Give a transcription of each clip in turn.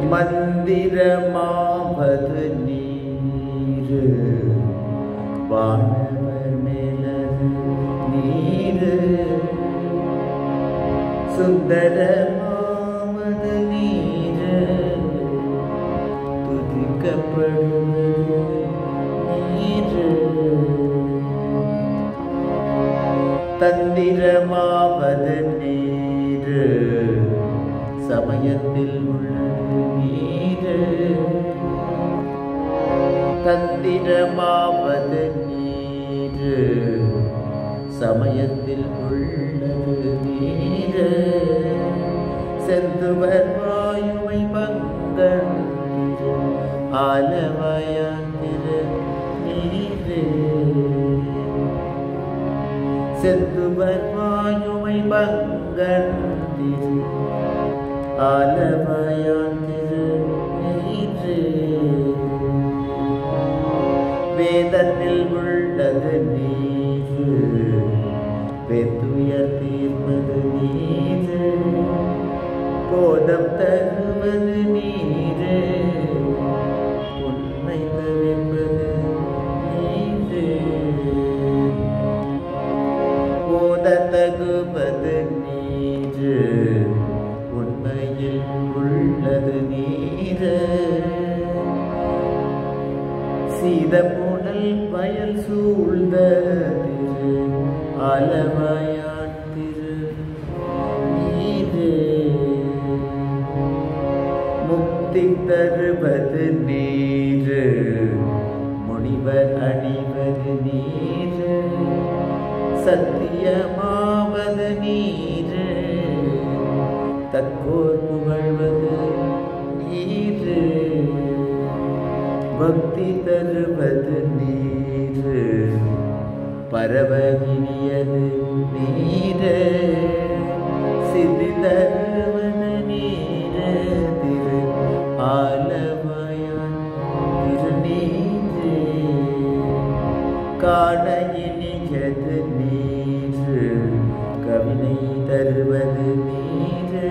மந்திரமாவது நீரு வானவர் மேலது நீரு சுந்தரமாவது நீரு துதிக்கப்படுவது நீரு தந்திரமாவது நீரு சமயத்தில் உள்ளது நீரு தந்திரமாவது நீரு சமயத்தில் உள்ளது நீரு செந்துவர் வாயுவை பங்கன் ஆலவாயாந்திரு நீரு செந்துவர் வாயுவை பங்கன் ஆலவாயாந்திரு நீரு வேதத்தில் உள்ளது நீரு வெத்துயர் தீர்ப்பது நீரு போதம் தருவது நீரு உண்மை தவிர்ப்பது நீரு போத தகுவது நீரு உண்மையில் உள்ளது நீரு சீதமுடல் வயல் சூழ்ந்த திரு ஆலவாயான் திரு நீரு முக்தி தருவது நீரு முனிவர் அணிவது நீரு சத்தியமாவது நீரு தற்கோர் புகழ்வது நீரு பக்தி தருவது நீரு பரவகினியது நீரு சித்தி தருவது நீரு திரு ஆலவாயான் திரு நீரு காண இனியது நீரு கவினை தருவது நீரு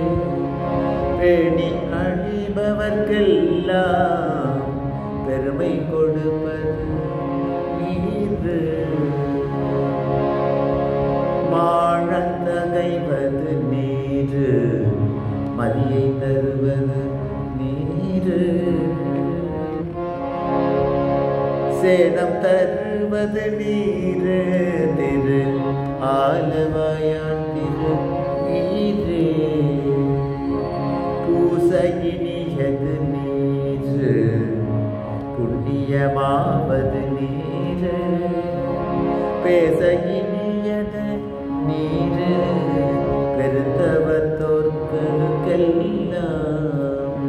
பேணி அணிபவர்க்கெல்லாம் பெருமை கொடுப்பது நீரு மாழந்தகைவது நீரு மதியை தருவது நீரு சேதம் தருவது நீரு திரு ஆலவாயான் திரு நீரு பூசையினியது நீரு புண்ணியமாவது நீரு பேசையினியது நீரு பெருத்தவத்தோர்க்கெல்லாம்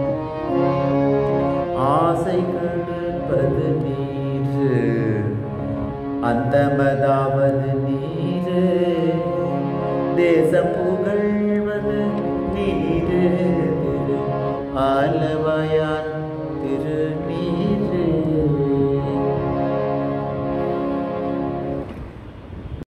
ஆசை கெடுப்பது நீரு அந்தமதாவது நீரு தேசம்